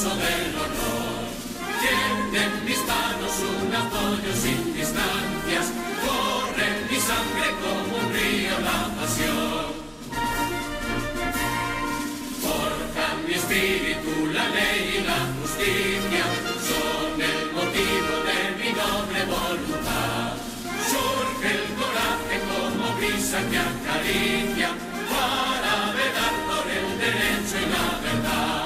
orgulloso del honor. Tiene en mis manos un apoyo sin distancias, corre en mi sangre como un río la pasión. Forja en mi espíritu la ley y la justicia, son el motivo de mi noble voluntad. Surge el coraje como brisa que acaricia, para velar por el derecho y la verdad.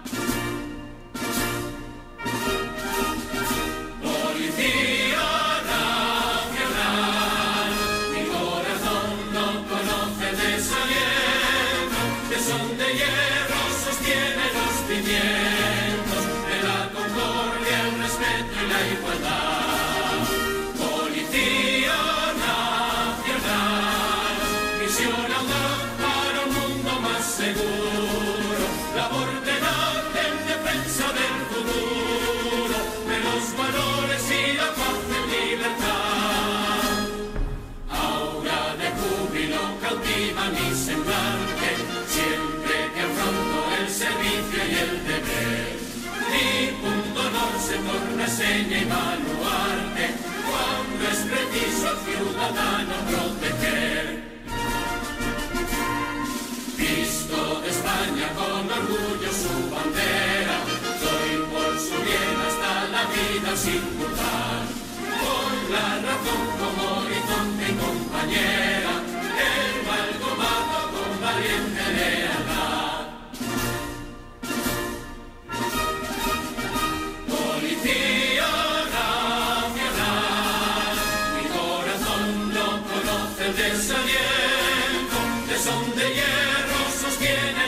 Policía nacional, mi corazón no conoce desaliento, que son de hierro sostiene los cimientos de la concordia, el respeto y la igualdad. Policía nacional, misión audaz para un mundo más seguro, labor tenaz en defensa del futuro, de los valores y la paz en libertad. Aura de júbilo cautiva mi semblante, siempre que afronto el servicio y el deber. Mi punto honor se torna seña y baluarte, cuando es preciso al ciudadano proteger. Visto de España con orgullo su bandera, doy por su bien hasta la vida sin dudar. Con la razón como horizonte y compañera, el mal combato con valiente lealtad. Policía nacional, mi corazón no conoce el desaliento, que son de hierro sostiene